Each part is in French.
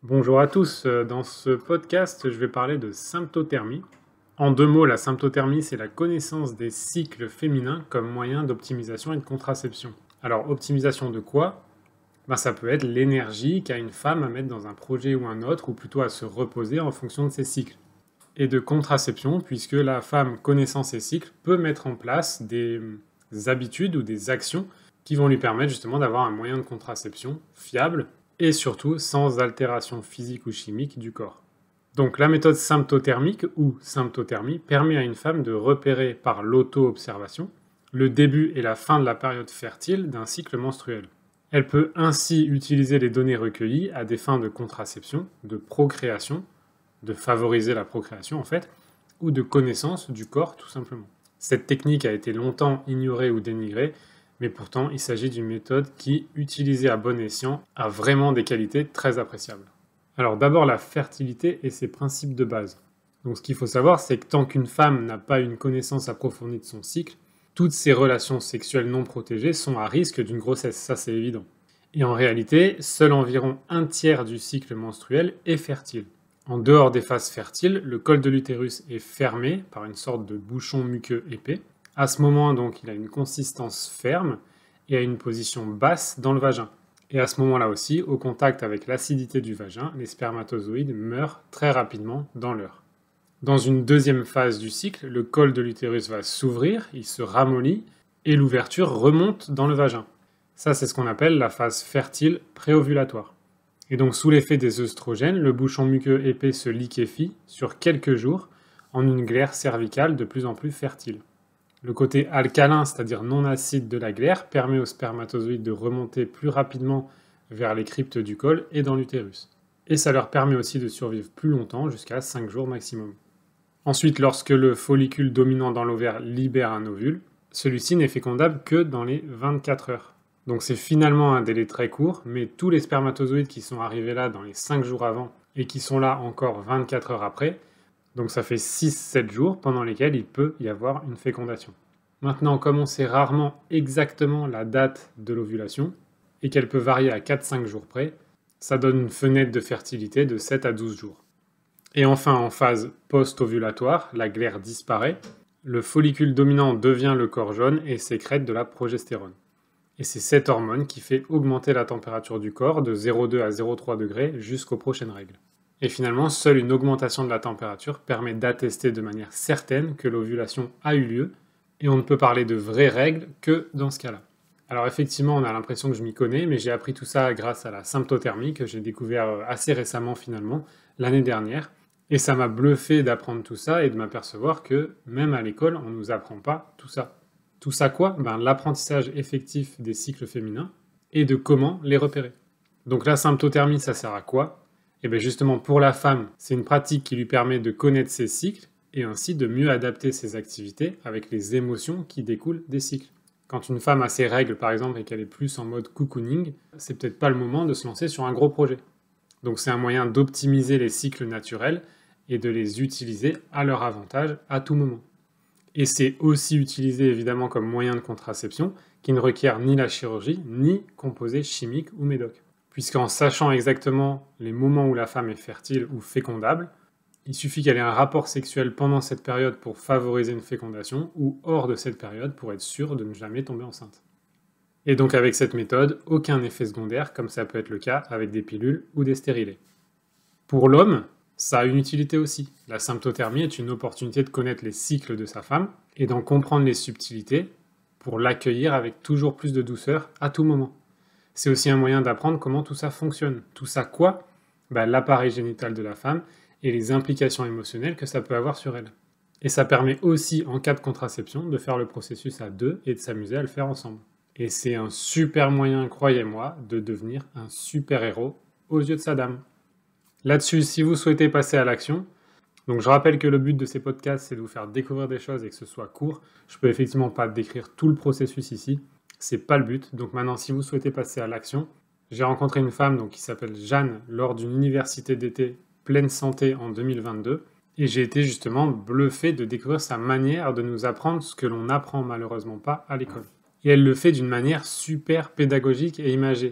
Bonjour à tous, dans ce podcast, je vais parler de symptothermie. En deux mots, la symptothermie, c'est la connaissance des cycles féminins comme moyen d'optimisation et de contraception. Alors, optimisation de quoi? Ça peut être l'énergie qu'a une femme à mettre dans un projet ou un autre, ou plutôt à se reposer en fonction de ses cycles. Et de contraception, puisque la femme, connaissant ses cycles, peut mettre en place des habitudes ou des actions qui vont lui permettre justement d'avoir un moyen de contraception fiable et surtout sans altération physique ou chimique du corps. Donc la méthode symptothermique ou symptothermie permet à une femme de repérer par l'auto-observation le début et la fin de la période fertile d'un cycle menstruel. Elle peut ainsi utiliser les données recueillies à des fins de contraception, de procréation, de favoriser la procréation en fait, ou de connaissance du corps tout simplement. Cette technique a été longtemps ignorée ou dénigrée, mais pourtant il s'agit d'une méthode qui, utilisée à bon escient, a vraiment des qualités très appréciables. Alors d'abord la fertilité et ses principes de base. Donc ce qu'il faut savoir, c'est que tant qu'une femme n'a pas une connaissance approfondie de son cycle, toutes ses relations sexuelles non protégées sont à risque d'une grossesse, ça c'est évident. Et en réalité, seul environ un tiers du cycle menstruel est fertile. En dehors des phases fertiles, le col de l'utérus est fermé par une sorte de bouchon muqueux épais. À ce moment, donc, il a une consistance ferme et a une position basse dans le vagin. Et à ce moment-là aussi, au contact avec l'acidité du vagin, les spermatozoïdes meurent très rapidement dans l'heure. Dans une deuxième phase du cycle, le col de l'utérus va s'ouvrir, il se ramollit et l'ouverture remonte dans le vagin. Ça, c'est ce qu'on appelle la phase fertile préovulatoire. Et donc, sous l'effet des œstrogènes, le bouchon muqueux épais se liquéfie sur quelques jours en une glaire cervicale de plus en plus fertile. Le côté alcalin, c'est-à-dire non acide de la glaire, permet aux spermatozoïdes de remonter plus rapidement vers les cryptes du col et dans l'utérus. Et ça leur permet aussi de survivre plus longtemps, jusqu'à 5 jours maximum. Ensuite, lorsque le follicule dominant dans l'ovaire libère un ovule, celui-ci n'est fécondable que dans les 24 heures. Donc c'est finalement un délai très court, mais tous les spermatozoïdes qui sont arrivés là dans les 5 jours avant et qui sont là encore 24 heures après, donc ça fait 6-7 jours pendant lesquels il peut y avoir une fécondation. Maintenant, comme on sait rarement exactement la date de l'ovulation, et qu'elle peut varier à 4-5 jours près, ça donne une fenêtre de fertilité de 7 à 12 jours. Et enfin, en phase post-ovulatoire, la glaire disparaît, le follicule dominant devient le corps jaune et sécrète de la progestérone. Et c'est cette hormone qui fait augmenter la température du corps de 0,2 à 0,3 degrés jusqu'aux prochaines règles. Et finalement, seule une augmentation de la température permet d'attester de manière certaine que l'ovulation a eu lieu, et on ne peut parler de vraies règles que dans ce cas-là. Alors effectivement, on a l'impression que je m'y connais, mais j'ai appris tout ça grâce à la symptothermie que j'ai découvert assez récemment finalement, l'année dernière. Et ça m'a bluffé d'apprendre tout ça et de m'apercevoir que même à l'école, on ne nous apprend pas tout ça. Tout ça quoi? L'apprentissage effectif des cycles féminins et de comment les repérer. Donc la symptothermie, ça sert à quoi? Et bien justement pour la femme, c'est une pratique qui lui permet de connaître ses cycles et ainsi de mieux adapter ses activités avec les émotions qui découlent des cycles. Quand une femme a ses règles par exemple et qu'elle est plus en mode cocooning, c'est peut-être pas le moment de se lancer sur un gros projet. Donc c'est un moyen d'optimiser les cycles naturels et de les utiliser à leur avantage à tout moment. Et c'est aussi utilisé évidemment comme moyen de contraception qui ne requiert ni la chirurgie ni composés chimiques ou médocs. Puisqu'en sachant exactement les moments où la femme est fertile ou fécondable, il suffit qu'elle ait un rapport sexuel pendant cette période pour favoriser une fécondation ou hors de cette période pour être sûre de ne jamais tomber enceinte. Et donc avec cette méthode, aucun effet secondaire comme ça peut être le cas avec des pilules ou des stérilés. Pour l'homme, ça a une utilité aussi. La symptothermie est une opportunité de connaître les cycles de sa femme et d'en comprendre les subtilités pour l'accueillir avec toujours plus de douceur à tout moment. C'est aussi un moyen d'apprendre comment tout ça fonctionne. Tout ça quoi? L'appareil génital de la femme et les implications émotionnelles que ça peut avoir sur elle. Et ça permet aussi, en cas de contraception, de faire le processus à deux et de s'amuser à le faire ensemble. Et c'est un super moyen, croyez-moi, de devenir un super-héros aux yeux de sa dame. Là-dessus, si vous souhaitez passer à l'action, donc je rappelle que le but de ces podcasts, c'est de vous faire découvrir des choses et que ce soit court. Je peux effectivement pas décrire tout le processus ici, c'est pas le but. Donc maintenant, si vous souhaitez passer à l'action, j'ai rencontré une femme qui s'appelle Jeanne lors d'une université d'été pleine santé en 2022 et j'ai été justement bluffé de découvrir sa manière de nous apprendre ce que l'on n'apprend malheureusement pas à l'école. Et elle le fait d'une manière super pédagogique et imagée.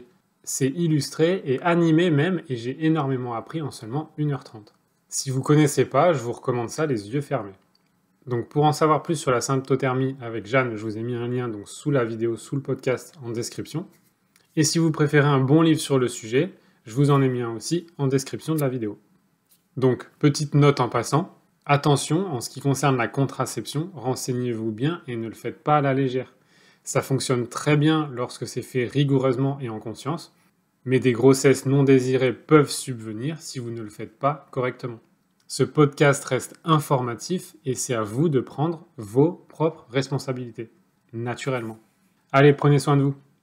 c'est illustré et animé même, et j'ai énormément appris en seulement 1h30. Si vous connaissez pas, je vous recommande ça les yeux fermés. Donc pour en savoir plus sur la symptothermie avec Jeanne, je vous ai mis un lien donc sous la vidéo, sous le podcast en description. Et si vous préférez un bon livre sur le sujet, je vous en ai mis un aussi en description de la vidéo. Donc petite note en passant, attention en ce qui concerne la contraception, renseignez-vous bien et ne le faites pas à la légère. Ça fonctionne très bien lorsque c'est fait rigoureusement et en conscience, mais des grossesses non désirées peuvent subvenir si vous ne le faites pas correctement. Ce podcast reste informatif et c'est à vous de prendre vos propres responsabilités, naturellement. Allez, prenez soin de vous.